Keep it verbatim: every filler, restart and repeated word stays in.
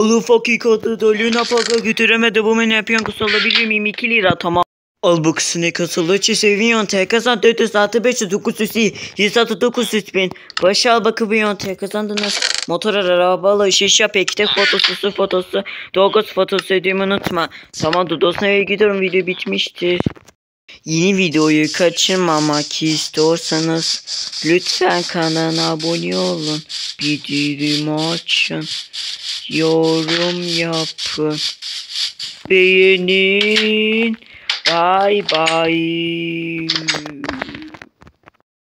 Oğlum hakikaten da Luna Park'a götüremedi. Bu ne yapıyorsun? Kız alabilir miyim? iki lira tamam. Al bu kısını kasılı seviyorsun. Tek kazan dört yüz altı beş yüz dokuz yüz yüz altı dokuz yüz bin. Başa al bakabiliyorsun. Tek kazandınız. Motor arabalı şiş yap. Ekte fotosu su fotosu. Doğuz fotosu ödeyimi unutma. Tamam Dudos'una gidiyorum. Video bitmiştir. Yeni videoyu kaçırmamak istiyorsanız lütfen kanala abone olun. Bildirim açın. Yorum yapın. Beğenin. Bye bye.